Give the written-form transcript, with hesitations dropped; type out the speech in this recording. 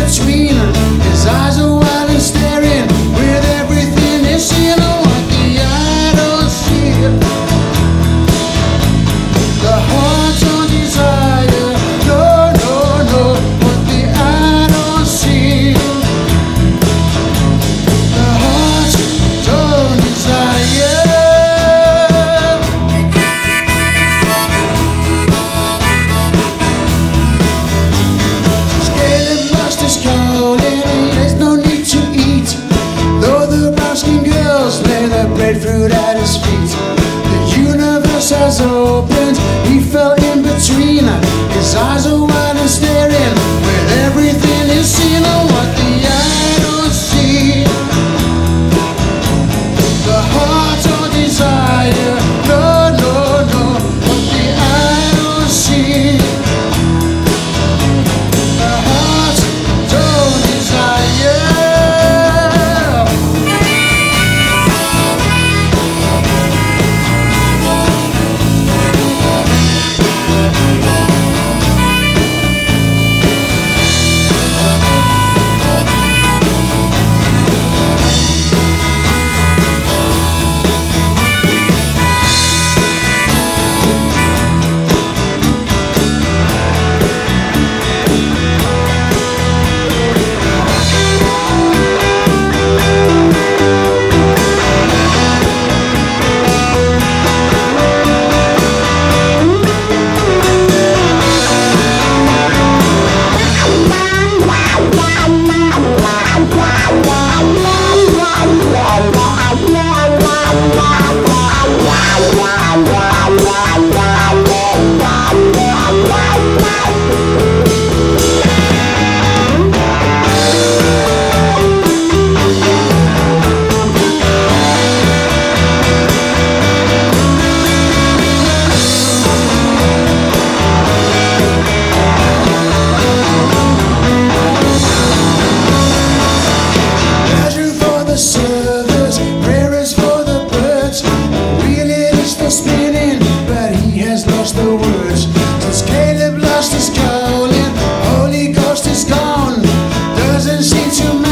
between. His eyes are wild and staring with everything he's seen. Oh, what the eye don't see, the heart don't desire. No, no, no, what the eye don't see, the heart don't desire. Breadfruit at his feet, the universe has opened. He fell in between. His eyes are wide and staring with everything he's seen. Oh, what the eye don't see, the heart don't desire. No, no, no, what the eye don't see, the heart don't desire. The words, since Caleb lost his calling, Holy Ghost is gone, doesn't seem to